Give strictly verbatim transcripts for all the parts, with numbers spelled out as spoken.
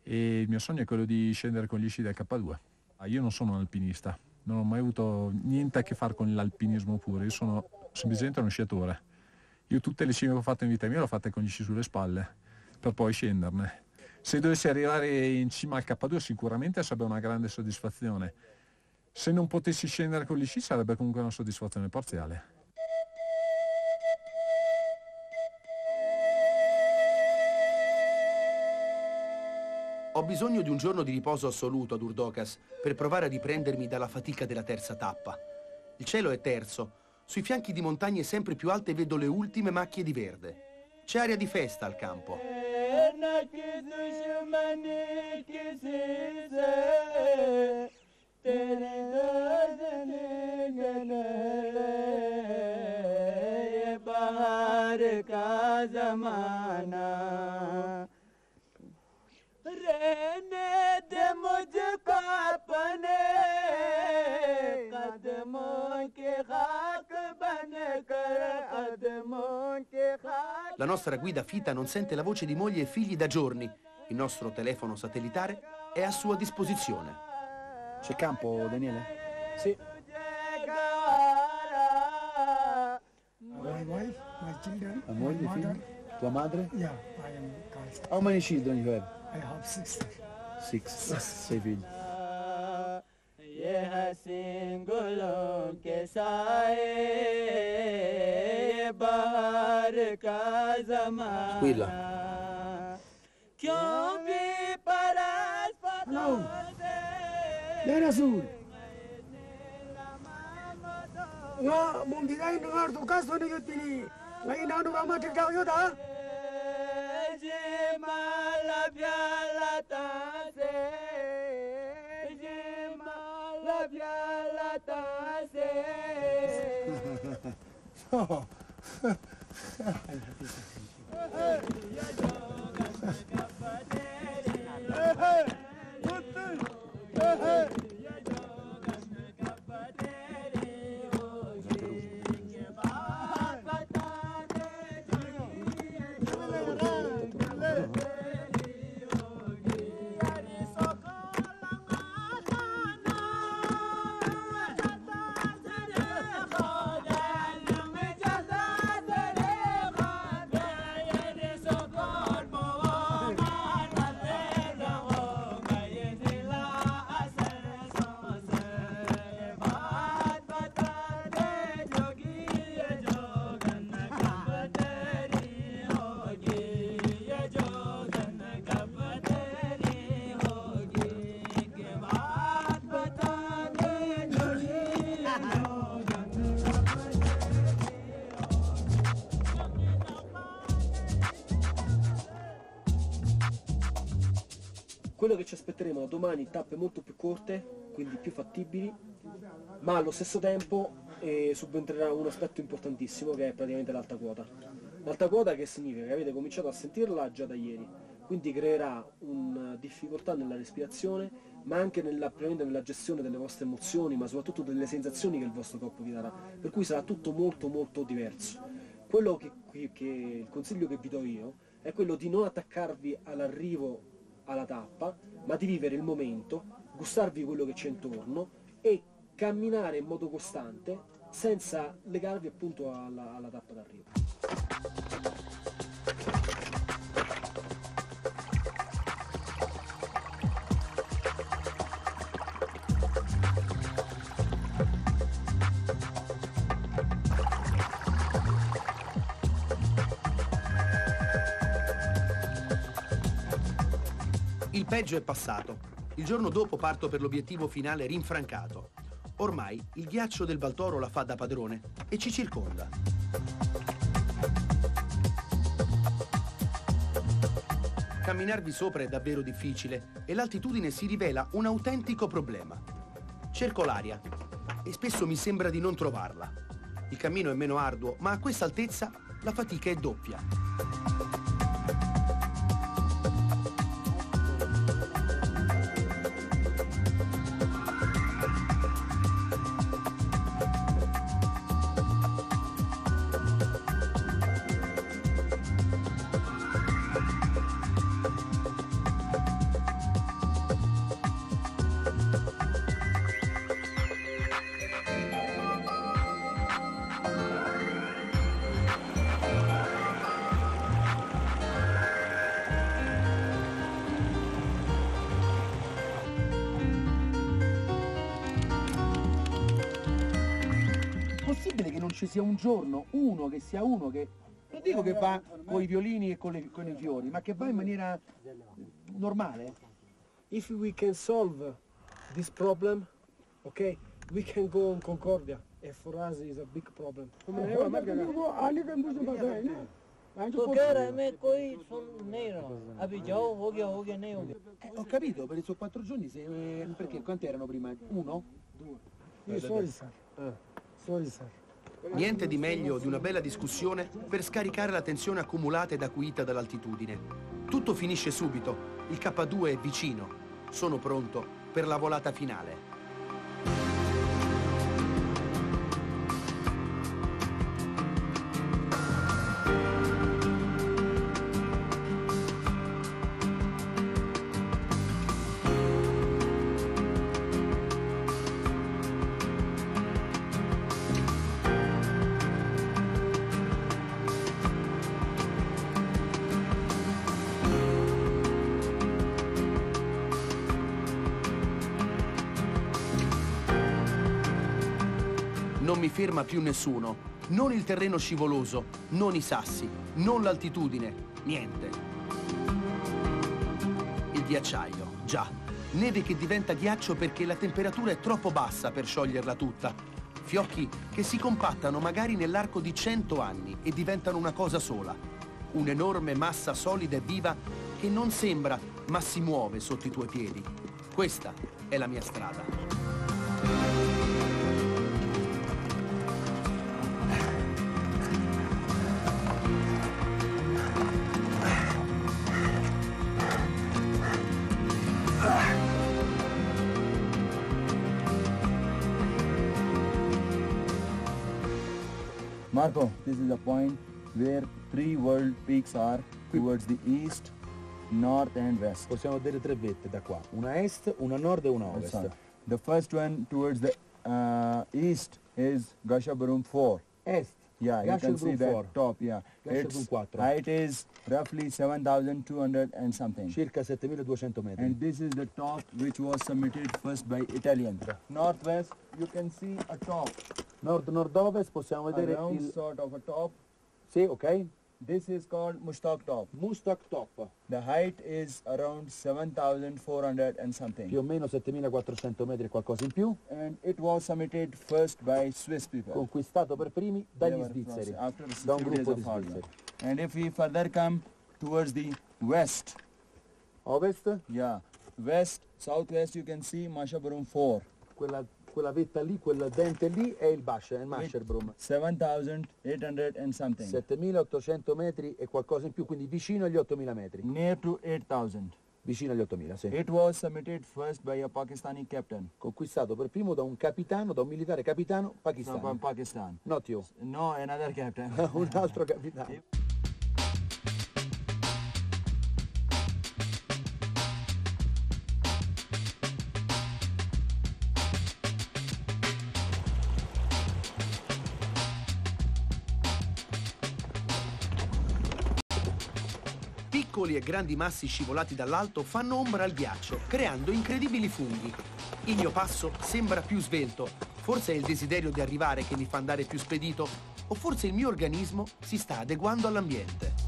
e il mio sogno è quello di scendere con gli sci del K due. Io non sono un alpinista, non ho mai avuto niente a che fare con l'alpinismo puro, io sono semplicemente uno sciatore. Io tutte le cime che ho fatto in vita mia le ho fatte con gli sci sulle spalle, per poi scenderne. Se dovessi arrivare in cima al K due sicuramente sarebbe una grande soddisfazione. Se non potessi scendere con gli sci sarebbe comunque una soddisfazione parziale. Ho bisogno di un giorno di riposo assoluto ad Urdokas per provare a riprendermi dalla fatica della terza tappa. Il cielo è terso, sui fianchi di montagne sempre più alte vedo le ultime macchie di verde. C'è aria di festa al campo. La nostra guida Fita non sente la voce di moglie e figli da giorni. Il nostro telefono satellitare è a sua disposizione. C'è campo, Daniele? Sì. My wife, my children, La moglie, my figli? mother. Tua madre? Yeah, I am Karl. How many children you have? I have six. Six. Sei figli. Squilla. Hello. Ya Rasul. Ya, mumbirai dengar tugas ni yutini. Lain anu ramah terkau yuda. Oh. Quello che ci aspetteremo domani, tappe molto più corte, quindi più fattibili, ma allo stesso tempo eh, subentrerà un aspetto importantissimo che è praticamente l'alta quota. L'alta quota che significa che avete cominciato a sentirla già da ieri, quindi creerà una difficoltà nella respirazione, ma anche nella, nella gestione delle vostre emozioni, ma soprattutto delle sensazioni che il vostro corpo vi darà, per cui sarà tutto molto molto diverso. Quello che, che il consiglio che vi do io è quello di non attaccarvi all'arrivo alla tappa, ma di vivere il momento, gustarvi quello che c'è intorno e camminare in modo costante senza legarvi appunto alla, alla tappa d'arrivo. Il peggio è passato. Il giorno dopo parto per l'obiettivo finale rinfrancato. Ormai il ghiaccio del Baltoro la fa da padrone e ci circonda. Camminarvi sopra è davvero difficile e l'altitudine si rivela un autentico problema. Cerco l'aria e spesso mi sembra di non trovarla. Il cammino è meno arduo, ma a questa altezza la fatica è doppia. ci sia un giorno uno che sia uno che, non dico che va con i violini e con, le, con i fiori, ma che va in maniera normale. If we can solve this problem, okay, we can go on Concordia. And for us is a big problem. वो आने का मुझे पता है ना तो कह रहा है मैं कोई सुन नहीं रहा हूँ अभी जाओ हो गया हो gaya नहीं हो गया Eh, ho capito, per i suoi quattro giorni, se, eh, perché quanti erano prima? Uno? ये sorry sir sorry sir Niente di meglio di una bella discussione per scaricare la tensione accumulata ed acuita dall'altitudine. Tutto finisce subito, il K due è vicino. Sono pronto per la volata finale. Non mi ferma più nessuno, non il terreno scivoloso, non i sassi, non l'altitudine, niente. Il ghiacciaio, già, neve che diventa ghiaccio perché la temperatura è troppo bassa per scioglierla tutta. Fiocchi che si compattano magari nell'arco di cento anni e diventano una cosa sola. Un'enorme massa solida e viva che non sembra, ma si muove sotto i tuoi piedi. Questa è la mia strada. Marco, this is a point where three world peaks are towards the east, north and west. Possiamo vedere tre vette da qua, una a est, una a nord e una a ovest. That's all. The first one towards the uh, east is Gasherbrum four. Est, Yeah, you can see Gasherbrum that four, top, yeah. Gasherbrum Its four. height is roughly seven thousand two hundred and something. circa settemiladuecento metri. And this is the top which was submitted first by Italians. Northwest, you can see a top, Nord-nord-ovest possiamo a vedere round il... sort of a top. Sì, ok? This is called Mushtaq top. Mustak top, The height is around seven thousand four hundred and something. più o meno settemilaquattrocento metri e qualcosa in più, And it was submitted first by Swiss people. conquistato per primi They dagli were svizzeri, from- after da un few days gruppo di of hard svizzeri. work. And if we further come towards the west, Ovest, yeah, west, southwest, you can see Mashabarum four. quella, quella vetta lì, quel dente lì è il Basher, il Masherbrum. seven thousand eight hundred and something. settemilaottocento metri e qualcosa in più, quindi vicino agli ottomila metri. Near to eight thousand. Vicino agli ottomila, sì. It was submitted first by a Pakistani captain Conquistato per primo da un capitano, da un militare capitano from pakistano. Pakistan. Not you, No, another captain. un altro capitano. Piccoli e grandi massi scivolati dall'alto fanno ombra al ghiaccio, creando incredibili funghi. Il mio passo sembra più svelto. Forse è il desiderio di arrivare che mi fa andare più spedito, o forse il mio organismo si sta adeguando all'ambiente.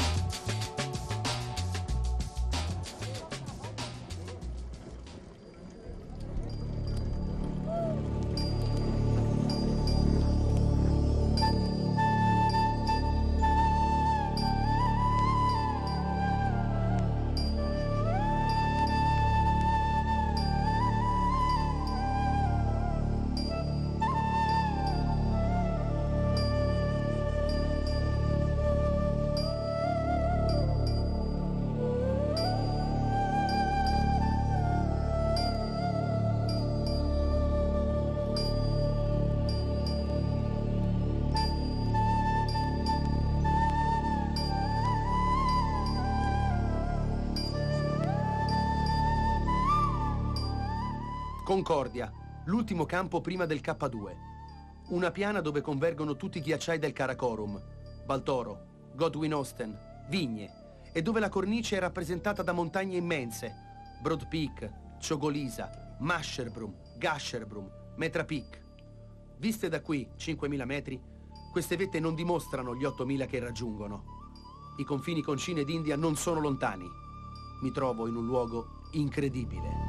Concordia, l'ultimo campo prima del K due. Una piana dove convergono tutti i ghiacciai del Karakorum, Baltoro, Godwin Austen, Vigne, e dove la cornice è rappresentata da montagne immense, Broad Peak, Chogolisa, Masherbrum, Gasherbrum, Metra Peak. Viste da qui, cinquemila metri, Queste vette non dimostrano gli ottomila che raggiungono. I confini con Cina ed India non sono lontani. Mi trovo in un luogo incredibile.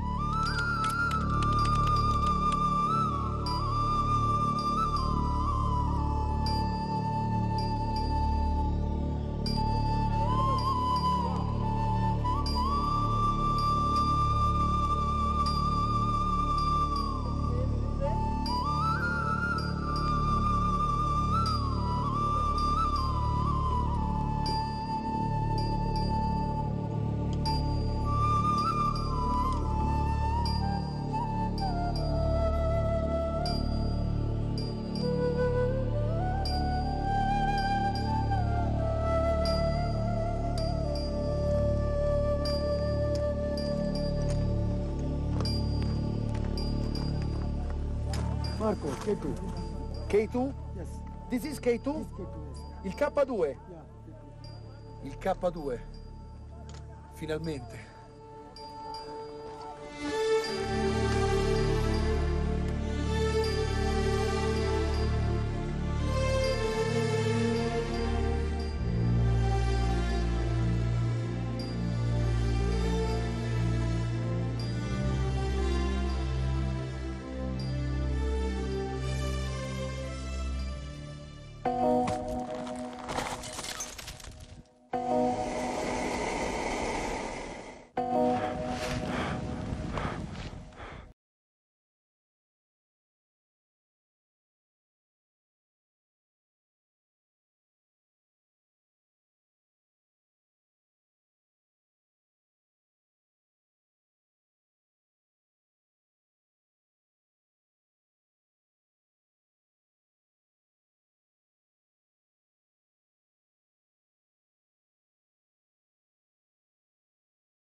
Marco, K due. K due? Yes. This is K due? This K due, yes. Il K due? Yeah. Il K due. Finalmente.